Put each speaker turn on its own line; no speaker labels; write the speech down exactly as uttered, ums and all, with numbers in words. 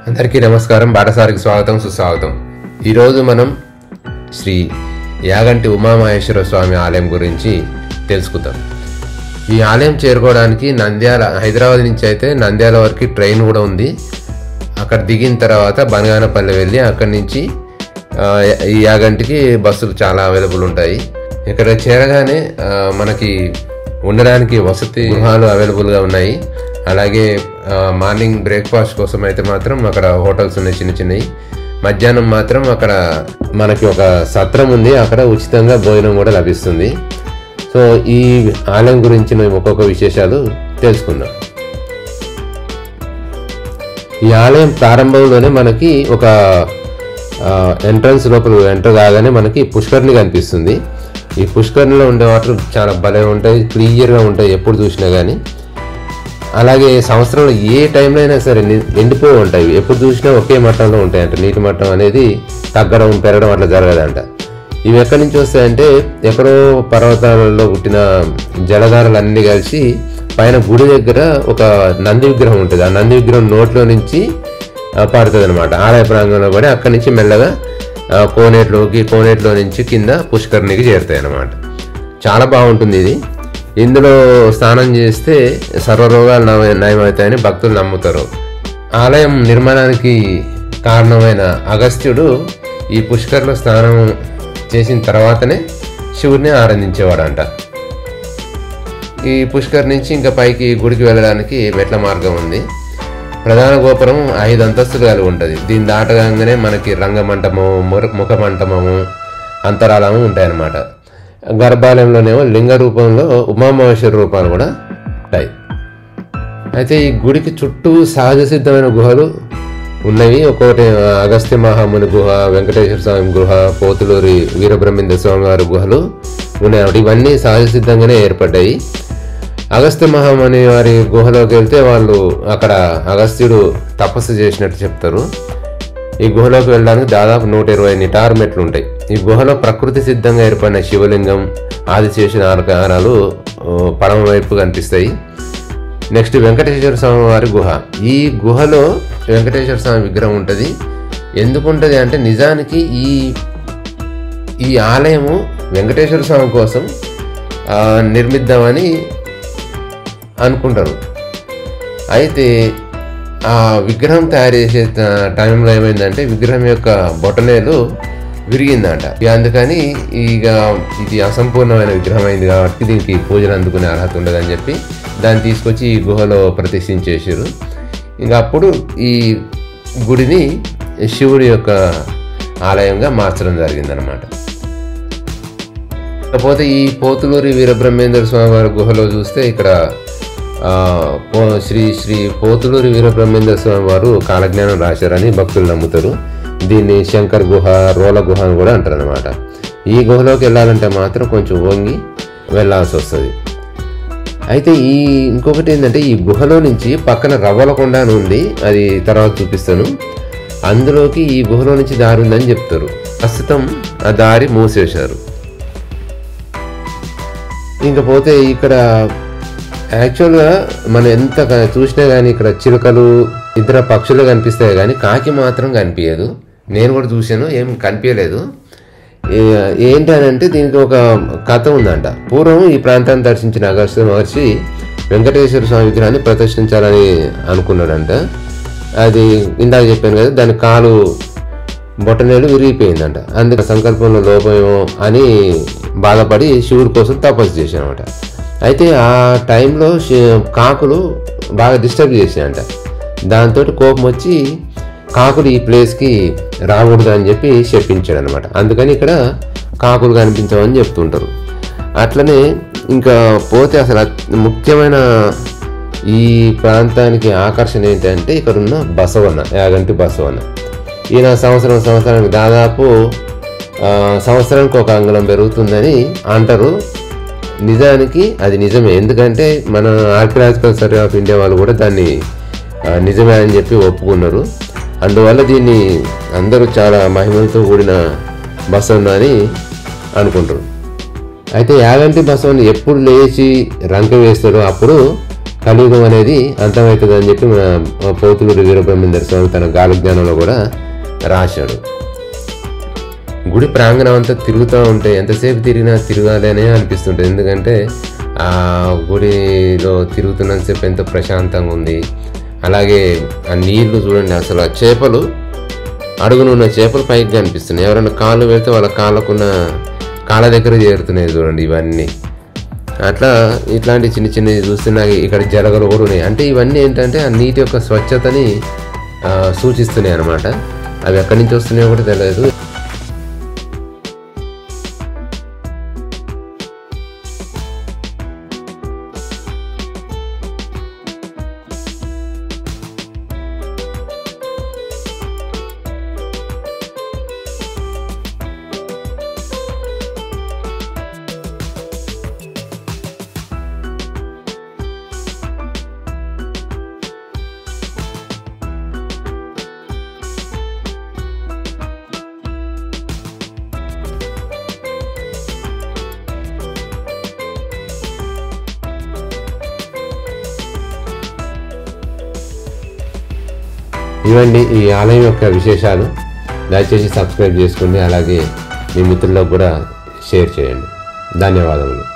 అందరికీ నమస్కారం. బాటసారికి స్వాగతం, సుస్వాగతం. ఈరోజు మనం శ్రీ యాగంటి ఉమామహేశ్వర స్వామి ఆలయం గురించి తెలుసుకుందాం. ఈ ఆలయం చేరుకోవడానికి నంద్యాల హైదరాబాద్ నుంచి అయితే నంద్యాల వరకు ట్రైన్ కూడా ఉంది. అక్కడ దిగిన తర్వాత బనగానపల్లి వెళ్ళి అక్కడి నుంచి ఈ యాగంటికి బస్సులు చాలా అవైలబుల్ ఉంటాయి. ఇక్కడ చేరగానే మనకి ఉండడానికి వసతి గృహాలు అవైలబుల్గా ఉన్నాయి. అలాగే మార్నింగ్ బ్రేక్ఫాస్ట్ కోసం అయితే మాత్రం అక్కడ హోటల్స్ ఉన్నాయి చిన్న చిన్నవి. మధ్యాహ్నం మాత్రం అక్కడ మనకి ఒక సత్రం ఉంది, అక్కడ ఉచితంగా భోజనం కూడా లభిస్తుంది. సో ఈ ఆలయం గురించి మేము ఒక్కొక్క విశేషాలు తెలుసుకుందాం. ఈ ఆలయం ప్రారంభంలోనే మనకి ఒక ఎంట్రన్స్ లోపల ఎంటర్ కాగానే మనకి పుష్కరిణి కనిపిస్తుంది. ఈ పుష్కరిణిలో ఉండే వాటర్ చాలా భలే ఉంటాయి, క్లియర్గా ఉంటాయి ఎప్పుడు చూసినా కానీ. అలాగే సంవత్సరంలో ఏ టైంలో అయినా సరే ఎండిపోయి ఉంటాయి, ఎప్పుడు చూసినా ఒకే మట్టంలో ఉంటాయంట. నీటి మట్టం అనేది తగ్గడం పెరగడం అట్లా జరగదంట. ఇవి ఎక్కడి నుంచి వస్తాయంటే ఎక్కడో పర్వతాలలో పుట్టిన జలధారలు అన్నీ కలిసి పైన గుడి దగ్గర ఒక నంది విగ్రహం ఉంటుంది. ఆ నంది విగ్రహం నోట్లో నుంచి పడుతుంది అనమాట. ఆలయ ప్రాంగంలో పడి అక్కడి నుంచి మెల్లగా కోనేట్లోకి కోనేట్లో నుంచి కింద పుష్కరిణికి చేరుతాయి అన్నమాట. చాలా బాగుంటుంది ఇది. ఇందులో స్నానం చేస్తే సర్వరోగాలు నయమవుతాయని భక్తులు నమ్ముతారు. ఆలయం నిర్మాణానికి కారణమైన అగస్త్యుడు ఈ పుష్కర్లో స్నానం చేసిన తర్వాతనే శివుడిని ఆరాధించేవాడంట. ఈ పుష్కర్ నుంచి ఇంకా పైకి గుడికి వెళ్ళడానికి మెట్ల మార్గం ఉంది. ప్రధాన గోపురం ఐదు అంతస్తులు కలిగి ఉంటుంది. దీన్ని దాటగానే మనకి రంగమంటపము, ముఖ మంటపము, అంతరాలము ఉంటాయన్నమాట. గర్భాలయంలోనేమో లింగ రూపంలో ఉమామహేశ్వర రూపాలు కూడా ఉంటాయి. అయితే ఈ గుడికి చుట్టూ సహజ సిద్ధమైన గుహలు ఉన్నవి. ఒక్కొక్కటి అగస్త్య మహాముని గుహ, వెంకటేశ్వర స్వామి గుహ, పోతులూరి వీరబ్రహ్మేంద్ర స్వామి వారి గుహలు ఉన్నాయి. ఇవన్నీ సహజ సిద్ధంగానే ఏర్పడ్డాయి. అగస్త్య మహాముని వారి గుహలోకి వెళ్తే వాళ్ళు అక్కడ అగస్త్యుడు తపస్సు చేసినట్టు చెప్తారు. ఈ గుహలోకి వెళ్ళడానికి దాదాపు నూట ఇరవై నిటారు మెట్లు ఉంటాయి. ఈ గుహలో ప్రకృతి సిద్ధంగా ఏర్పడిన శివలింగం, ఆదిశేషుని ఆకారాలు పడమ వైపు కనిపిస్తాయి. నెక్స్ట్ వెంకటేశ్వర స్వామి వారి గుహ. ఈ గుహలో వెంకటేశ్వర స్వామి విగ్రహం ఉంటుంది. ఎందుకు ఉంటుంది అంటే నిజానికి ఈ ఈ ఆలయము వెంకటేశ్వర స్వామి కోసం నిర్మిద్దామని అనుకుంటారు. అయితే ఆ విగ్రహం తయారు చేసే టైంలో ఏమైందంటే విగ్రహం యొక్క బొటనేలు విరిగిందంట. అందుకని ఇక ఇది అసంపూర్ణమైన విగ్రహం అయింది కాబట్టి దీనికి పూజలు అందుకునే అర్హత ఉండదని చెప్పి దాన్ని తీసుకొచ్చి ఈ గుహలో ప్రతిష్ఠించేసారు. ఇంకా అప్పుడు ఈ గుడిని శివుడి యొక్క ఆలయంగా మార్చడం జరిగిందనమాట. కాకపోతే ఈ పోతులూరి వీరబ్రహ్మేంద్ర స్వామి వారి గుహలో చూస్తే ఇక్కడ శ్రీ శ్రీ పోతులూరి వీరబ్రహ్మేంద్ర స్వామి వారు కాలజ్ఞానం రాశారని భక్తులు నమ్ముతారు. దీన్ని శంకర్ గుహ, రోల గుహ అని కూడా అంటారు అనమాట. ఈ గుహలోకి వెళ్ళాలంటే మాత్రం కొంచెం వంగి వెళ్ళాల్సి వస్తుంది. అయితే ఈ ఇంకొకటి ఏంటంటే ఈ గుహలో నుంచి పక్కన రవ్వలకొండ అని ఉంది, అది తర్వాత చూపిస్తాను. అందులోకి ఈ గుహలో నుంచి దారి ఉందని చెప్తారు. ప్రస్తుతం ఆ దారి మూసేశారు. ఇంకపోతే ఇక్కడ యాక్చువల్గా మనం ఎంత చూసినా కానీ ఇక్కడ చిలుకలు, ఇతర పక్షులు కనిపిస్తాయి కానీ కాకి మాత్రం కనిపించదు. నేను కూడా చూశాను, ఏం కనిపించలేదు. ఏంటి అని అంటే దీనికి ఒక కథ ఉందంట. పూర్వం ఈ ప్రాంతాన్ని దర్శించిన అగస్త్య మహర్షి వెంకటేశ్వర స్వామి విగ్రహాన్ని ప్రతిష్ఠించాలని అనుకున్నాడంట. అది ఇందాక చెప్పాను కదా, దాని కాలు బొటనేలు విరిగిపోయిందంట. అందుకే సంకల్పంలో లోపమేమో అని బాధపడి శివుడి కోసం తపస్సు చేశానమాట. అయితే ఆ టైంలో కాకులు బాగా డిస్టర్బ్ చేసాయంట. దాంతో కోపం వచ్చి కాకులు ఈ ప్లేస్కి రాకూడదు అని చెప్పి చెప్పించాడు అనమాట. అందుకని ఇక్కడ కాకులు కనిపించమని చెప్తుంటారు. అట్లనే ఇంకా పోతే అసలు ముఖ్యమైన ఈ ప్రాంతానికి ఆకర్షణ ఏంటంటే ఇక్కడ ఉన్న బసవన్న, యాగంటి బసవన్న. ఈయన సంవత్సరం సంవత్సరానికి దాదాపు సంవత్సరానికి ఒక అంగుళం పెరుగుతుందని అంటారు. నిజానికి అది నిజమే. ఎందుకంటే మన ఆర్కియలాజికల్ సర్వే ఆఫ్ ఇండియా వాళ్ళు కూడా దాన్ని నిజమే అని చెప్పి ఒప్పుకున్నారు. అందువల్ల దీన్ని అందరూ చాలా మహిమలతో కూడిన బసవన్న అని అనుకుంటారు. అయితే యాగంటి బసవన్న ఎప్పుడు లేచి రంక వేస్తాడో అప్పుడు కలియుగం అనేది అంతమవుతుంది అని చెప్పి మన పోతులూరి వీరబ్రహ్మేంద్ర స్వామి తన గాలిజ్ఞానంలో కూడా రాశాడు. గుడి ప్రాంగణం అంతా తిరుగుతూ ఉంటే ఎంతసేపు తిరిగినా తిరగాలి అనే అనిపిస్తుంటుంది. ఎందుకంటే ఆ గుడిలో తిరుగుతున్నంతసేపు ఎంతో ప్రశాంతంగా ఉంది. అలాగే ఆ నీళ్లు చూడండి, అసలు ఆ చేపలు అడుగునున్న చేపలు పైకి కనిపిస్తున్నాయి. ఎవరైనా కాళ్ళు పెడితే వాళ్ళ కాళ్ళకున్న కాళ్ళ దగ్గర చేరుతున్నాయి చూడండి ఇవన్నీ. అట్లా ఇట్లాంటి చిన్న చిన్నవి చూస్తున్నా ఇక్కడ జలగలు కూడా ఉన్నాయి. అంటే ఇవన్నీ ఏంటంటే ఆ నీటి యొక్క స్వచ్ఛతని సూచిస్తున్నాయి అన్నమాట. అవి ఎక్కడి నుంచి వస్తున్నాయో కూడా తెలియదు. ఇవండి ఈ ఆలయం యొక్క విశేషాలు. దయచేసి సబ్స్క్రైబ్ చేసుకోండి, అలాగే మీ మిత్రులకు కూడా షేర్ చేయండి. ధన్యవాదములు.